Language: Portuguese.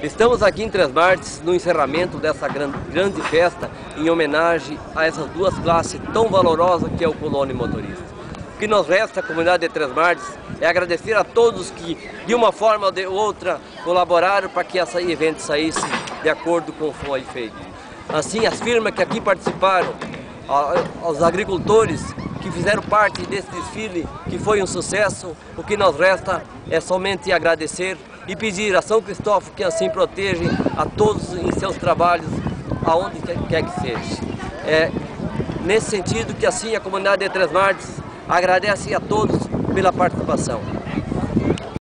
Estamos aqui em Três Martes no encerramento dessa grande festa em homenagem a essas duas classes tão valorosas que é o colono e motorista. O que nos resta, a comunidade de Três Martes, é agradecer a todos que, de uma forma ou de outra, colaboraram para que esse evento saísse de acordo com o que foi feito. Assim, as firmas que aqui participaram, aos agricultores que fizeram parte desse desfile, que foi um sucesso, o que nos resta é somente agradecer e pedir a São Cristóvão que assim proteja a todos em seus trabalhos, aonde quer que seja. É nesse sentido que assim a comunidade de Três Martes agradece a todos pela participação.